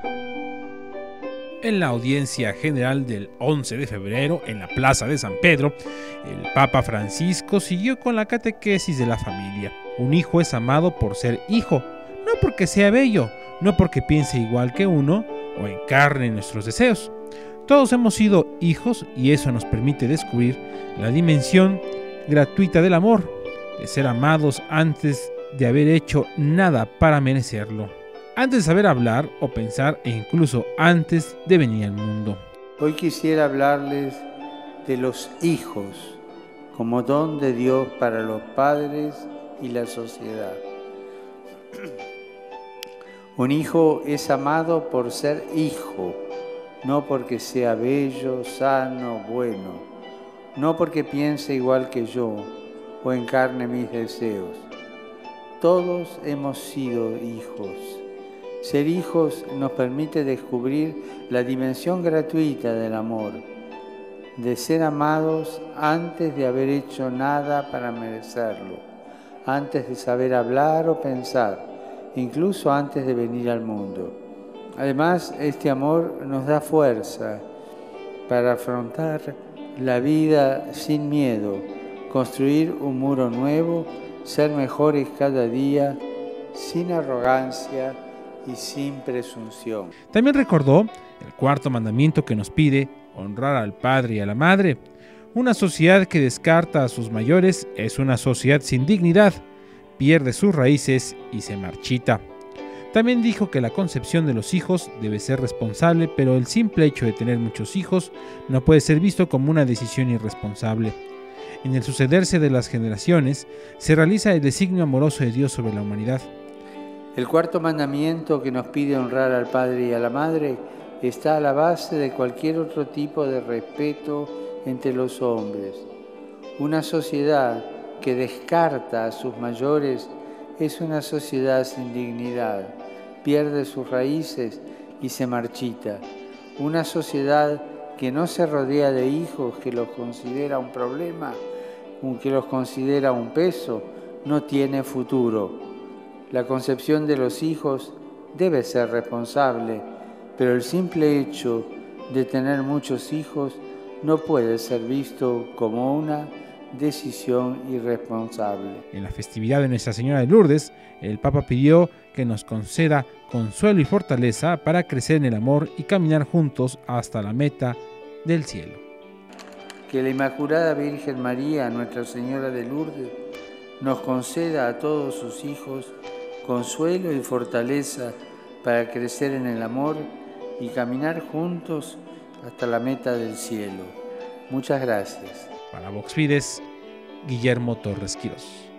En la audiencia general del 11 de febrero, en la Plaza de San Pedro, el Papa Francisco siguió con la catequesis de la familia. Un hijo es amado por ser hijo, no porque sea bello, no porque piense igual que uno o encarne nuestros deseos. Todos hemos sido hijos y eso nos permite descubrir la dimensión gratuita del amor, de ser amados antes de haber hecho nada para merecerlo, antes de saber hablar o pensar e incluso antes de venir al mundo. Hoy quisiera hablarles de los hijos como don de Dios para los padres y la sociedad. Un hijo es amado por ser hijo, no porque sea bello, sano, bueno, no porque piense igual que yo o encarne mis deseos. Todos hemos sido hijos. Ser hijos nos permite descubrir la dimensión gratuita del amor, de ser amados antes de haber hecho nada para merecerlo, antes de saber hablar o pensar, incluso antes de venir al mundo. Además, este amor nos da fuerza para afrontar la vida sin miedo, construir un muro nuevo, ser mejores cada día, sin arrogancia y sin presunción. También recordó el cuarto mandamiento que nos pide honrar al padre y a la madre. Una sociedad que descarta a sus mayores es una sociedad sin dignidad, pierde sus raíces y se marchita. También dijo que la concepción de los hijos debe ser responsable, pero el simple hecho de tener muchos hijos no puede ser visto como una decisión irresponsable. En el sucederse de las generaciones se realiza el designio amoroso de Dios sobre la humanidad. El cuarto mandamiento que nos pide honrar al padre y a la madre está a la base de cualquier otro tipo de respeto entre los hombres. Una sociedad que descarta a sus mayores es una sociedad sin dignidad, pierde sus raíces y se marchita. Una sociedad que no se rodea de hijos, que los considera un problema, que los considera un peso, no tiene futuro. La concepción de los hijos debe ser responsable, pero el simple hecho de tener muchos hijos no puede ser visto como una decisión irresponsable. En la festividad de Nuestra Señora de Lourdes, el Papa pidió que nos conceda consuelo y fortaleza para crecer en el amor y caminar juntos hasta la meta del cielo. Que la Inmaculada Virgen María, Nuestra Señora de Lourdes, nos conceda a todos sus hijos consuelo y fortaleza para crecer en el amor y caminar juntos hasta la meta del cielo. Muchas gracias. Para Vox Fides, Guillermo Torres Quirós.